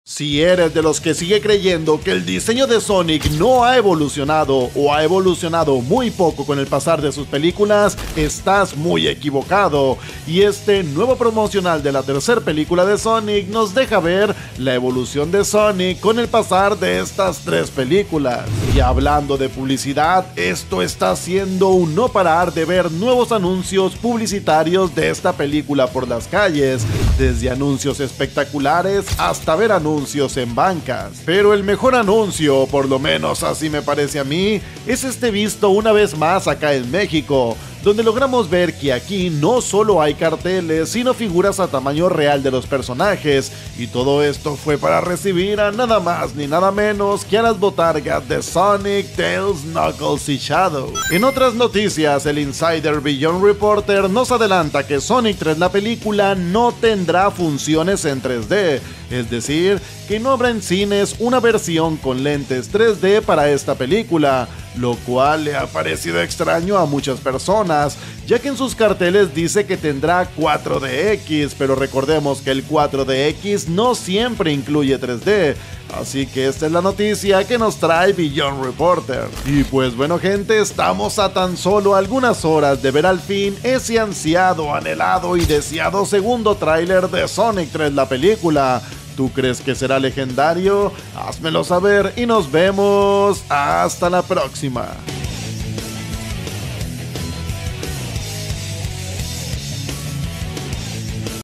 Si eres de los que sigue creyendo que el diseño de Sonic no ha evolucionado o ha evolucionado muy poco con el pasar de sus películas, estás muy equivocado. Y este nuevo promocional de la tercera película de Sonic nos deja ver la evolución de Sonic con el pasar de estas tres películas. Y hablando de publicidad, esto está haciendo un no parar de ver nuevos anuncios publicitarios de esta película por las calles, desde anuncios espectaculares hasta ver anuncios en bancas. Pero el mejor anuncio, por lo menos así me parece a mí, es este visto una vez más acá en México, donde logramos ver que aquí no solo hay carteles, sino figuras a tamaño real de los personajes, y todo esto fue para recibir a nada más ni nada menos que a las botargas de Sonic, Tails, Knuckles y Shadow. En otras noticias, el insider Beyond Reporter nos adelanta que Sonic 3, la película, no tendrá funciones en 3D, es decir, que no habrá en cines una versión con lentes 3D para esta película, lo cual le ha parecido extraño a muchas personas, ya que en sus carteles dice que tendrá 4DX, pero recordemos que el 4DX no siempre incluye 3D, así que esta es la noticia que nos trae Beyond Reporter. Y pues bueno gente, estamos a tan solo algunas horas de ver al fin ese ansiado, anhelado y deseado segundo tráiler de Sonic 3, la película. ¿Tú crees que será legendario? Házmelo saber y nos vemos hasta la próxima.